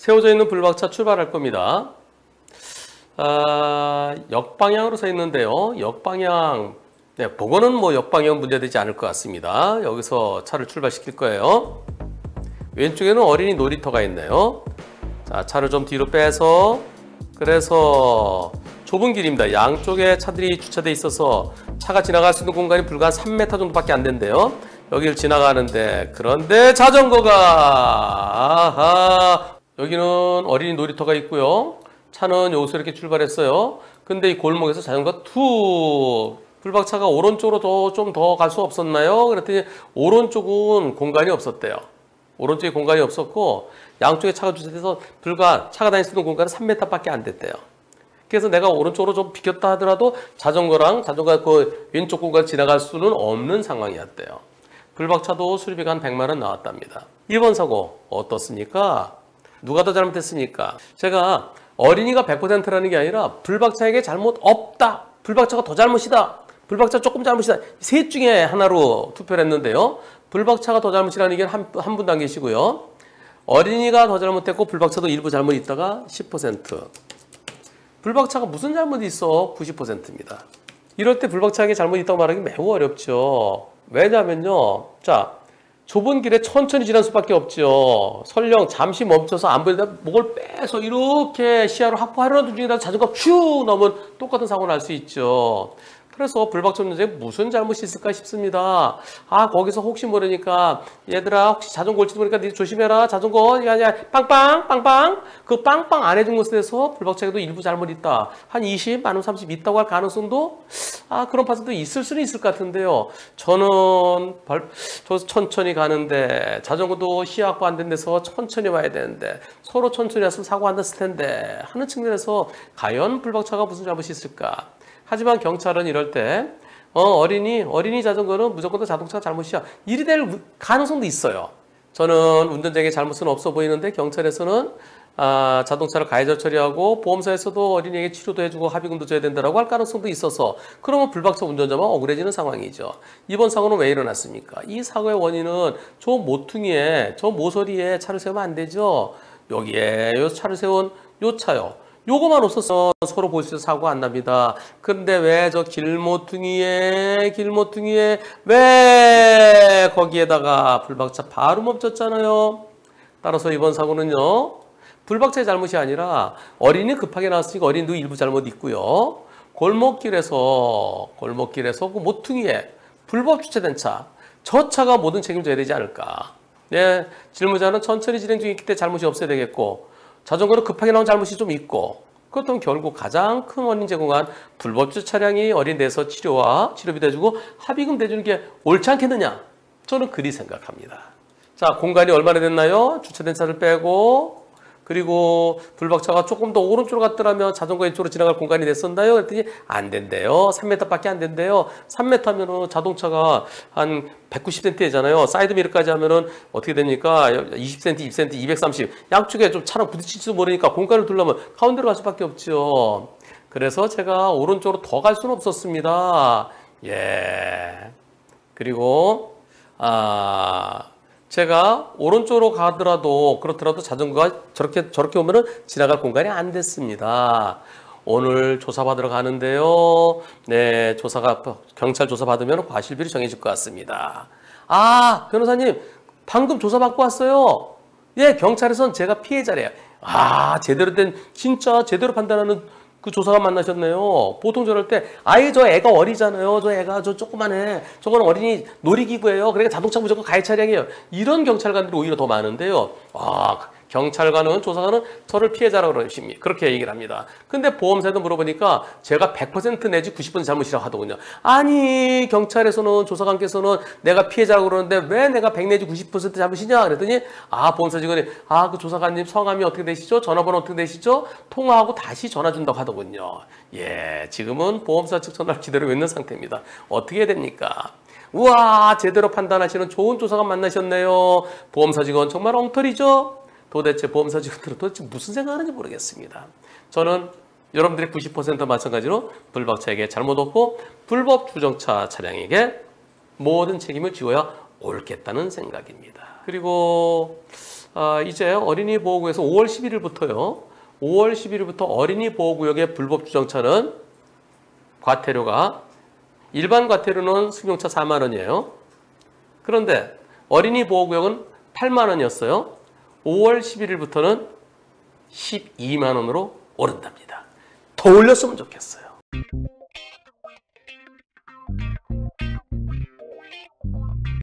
세워져 있는 블박차 출발할 겁니다. 역방향으로 서 있는데요. 역방향, 네, 그거는 뭐 역방향 문제되지 않을 것 같습니다. 여기서 차를 출발시킬 거예요. 왼쪽에는 어린이 놀이터가 있네요. 자, 차를 좀 뒤로 빼서, 그래서 좁은 길입니다. 양쪽에 차들이 주차되어 있어서 차가 지나갈 수 있는 공간이 불과 한 3m 정도밖에 안 된대요. 여기를 지나가는데, 그런데 자전거가, 아하, 여기는 어린이 놀이터가 있고요. 차는 여기서 이렇게 출발했어요. 근데 이 골목에서 자전거가 툭, 블박차가 오른쪽으로 좀 더 갈 수 없었나요? 그랬더니 오른쪽은 공간이 없었대요. 오른쪽에 공간이 없었고 양쪽에 차가 주차돼서 불과 차가 다닐 수 있는 공간은 3m밖에 안 됐대요. 그래서 내가 오른쪽으로 좀 비켰다 하더라도 자전거가 그 왼쪽 공간을 지나갈 수는 없는 상황이었대요. 블박차도 수리비가 한 100만 원 나왔답니다. 이번 사고 어떻습니까? 누가 더 잘못했습니까? 제가 어린이가 100%라는 게 아니라 블박차에게 잘못 없다. 블박차가 더 잘못이다. 블박차 조금 잘못이다. 셋 중에 하나로 투표를 했는데요. 블박차가 더 잘못이라는 의견 한 분도 안 계시고요. 어린이가 더 잘못했고 블박차도 일부 잘못이 있다가 10%. 블박차가 무슨 잘못이 있어? 90%입니다. 이럴 때 블박차에게 잘못이 있다고 말하기 매우 어렵죠. 왜냐면요. 자, 좁은 길에 천천히 지날 수밖에 없죠. 설령 잠시 멈춰서 안 보이다 목을 빼서 이렇게 시야를 확보하려는 중이라도 자전거가 쭉 넘으면 똑같은 사고를 날 수 있죠. 그래서 블박차 운전자에 무슨 잘못이 있을까 싶습니다. 거기서 혹시 모르니까 얘들아 혹시 자전거 올지도 모르니까 니 조심해라. 자전거 아니야 빵빵 빵빵 그 빵빵 안 해준 것에 대해서 블박차에도 일부 잘못 있다. 한 20, 많으면 30 있다고 할 가능성도 그런 파트도 있을 수는 있을 것 같은데요. 저는 천천히 가는데 자전거도 시야 확보 안 된 데서 천천히 와야 되는데 서로 천천히 왔으면 사고 안 났을 텐데 하는 측면에서 과연 블박차가 무슨 잘못이 있을까? 하지만 경찰은 이럴 때 어린이 자전거는 무조건 자동차가 잘못이야. 이리 될 가능성도 있어요. 저는 운전자에게 잘못은 없어 보이는데 경찰에서는 자동차를 가해자 처리하고 보험사에서도 어린이에게 치료도 해주고 합의금도 줘야 된다고 할 가능성도 있어서 그러면 블박차 운전자만 억울해지는 상황이죠. 이번 사고는 왜 일어났습니까? 이 사고의 원인은 저 모퉁이에 저 모서리에 차를 세우면 안 되죠. 여기에 요 차를 세운 요 차요. 요거만 없었어 서로 볼 수 있어서 사고가 안 납니다. 그런데 왜 저 길모퉁이에 왜 거기에다가 블박차 바로 멈췄잖아요. 따라서 이번 사고는요. 블박차의 잘못이 아니라 어린이 급하게 나왔으니까 어린이도 일부 잘못 있고요. 골목길에서 그 모퉁이에 불법 주차된 차, 저 차가 모든 책임을 져야 되지 않을까. 네, 질문자는 천천히 진행 중이기 때문에 잘못이 없어야 되겠고 자전거로 급하게 나온 잘못이 좀 있고 그렇다면 결국 가장 큰 원인 제공한 불법 주차 차량이 어린 데서 치료비 대주고 합의금 대주는 게 옳지 않겠느냐? 저는 그리 생각합니다. 자, 공간이 얼마나 됐나요? 주차된 차를 빼고 그리고 블박차가 조금 더 오른쪽으로 갔더라면 자전거 왼쪽으로 지나갈 공간이 됐었나요? 그랬더니 안 된대요. 3m밖에 안 된대요. 3m면은 자동차가 한 190cm잖아요. 사이드미러까지 하면은 어떻게 됩니까? 20cm, 20cm, 230. 양쪽에 좀 차랑 부딪힐지도 모르니까 공간을 두려면 가운데로 갈 수밖에 없죠. 그래서 제가 오른쪽으로 더 갈 수는 없었습니다. 예. 그리고 제가 오른쪽으로 가더라도 그렇더라도 자전거가 저렇게 오면은 지나갈 공간이 안 됐습니다. 오늘 조사받으러 가는데요. 네, 경찰 조사 받으면 과실비로 정해질 것 같습니다. 변호사님, 방금 조사받고 왔어요. 예, 경찰에선 제가 피해자래요. 진짜 제대로 판단하는 그 조사관 만나셨네요. 보통 저럴 때 저 애가 어리잖아요. 저 애가 저 조그만해. 저건 어린이 놀이기구예요. 그러니까 자동차 무조건 가해 차량이에요. 이런 경찰관들이 오히려 더 많은데요. 경찰관은 조사관은 저를 피해자라고 그러십니다. 그렇게 얘기를 합니다. 근데 보험사에도 물어보니까 제가 100% 내지 90% 잘못이라고 하더군요. 아니 경찰에서는 조사관께서는 내가 피해자라고 그러는데 왜 내가 100 내지 90% 잘못이냐 그랬더니 보험사 직원이 그 조사관님 성함이 어떻게 되시죠? 전화번호 어떻게 되시죠? 통화하고 다시 전화 준다고 하더군요. 예, 지금은 보험사 측 전화를 기다리고 있는 상태입니다. 어떻게 해야 됩니까? 우와, 제대로 판단하시는 좋은 조사관 만나셨네요. 보험사 직원 정말 엉터리죠? 도대체 보험사 직원들은 도대체 무슨 생각하는지 모르겠습니다. 저는 여러분들의 90% 마찬가지로 블박차에게 잘못 없고 불법 주정차 차량에게 모든 책임을 지어야 옳겠다는 생각입니다. 그리고 이제 어린이 보호구역에서 5월 11일부터요. 5월 11일부터 어린이 보호구역의 불법 주정차는 과태료가 일반 과태료는 승용차 4만 원이에요. 그런데 어린이 보호구역은 8만 원이었어요. 5월 11일부터는 12만 원으로 오른답니다. 더 올렸으면 좋겠어요.